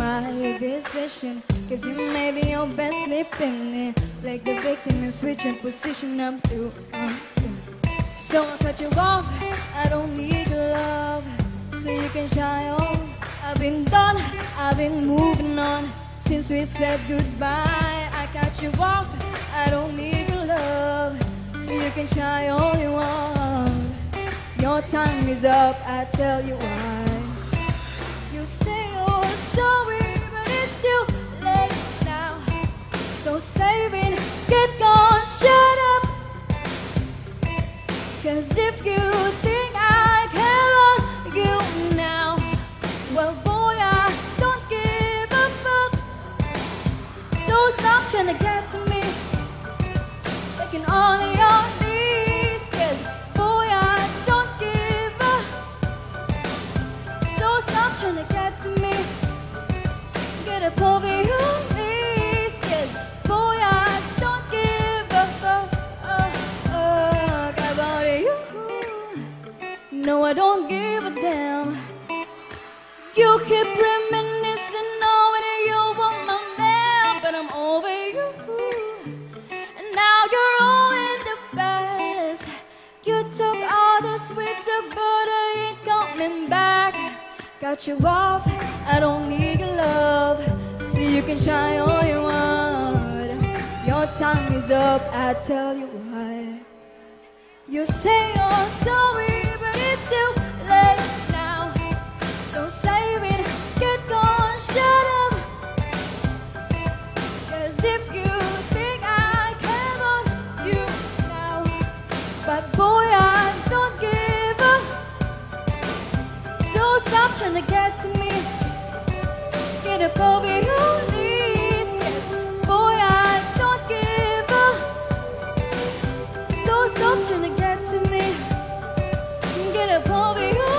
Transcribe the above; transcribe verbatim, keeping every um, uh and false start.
my decision, cause you made your best sleeping in. Like the victim and switching position, I'm through, I'm through. So I cut you off, I don't need your love, so you can shy off. I've been done, I've been moving on since we said goodbye. I cut you off, I don't need your love, so you can try all you want. Your time is up, I tell you why. You say you're sorry, but it's too late now. So saving, get gone, shut up. Cause if you think I care about you now, well boy, I don't give a fuck. So stop trying to get to me, taking on your knees. Cause boy, I don't give a. So stop trying to get to me, get up over your knees. Cause boy, I don't give a fuck about you. No, I don't give a damn. You keep reminiscing knowing you want my man, but I'm over you. And now you're all in the past. You took all the sweet talk, but I ain't coming back. Got you off, I don't need your love, so you can try all you want. Your time is up, I tell you why. You say you're sorry, but it's too late now. So save it, get gone, shut up. Cause if you think I care about you now, but boy, I don't give up. So stop trying to get to me, get up over your knees. Yes, boy, I don't give up. So stop trying to get to me, get up over your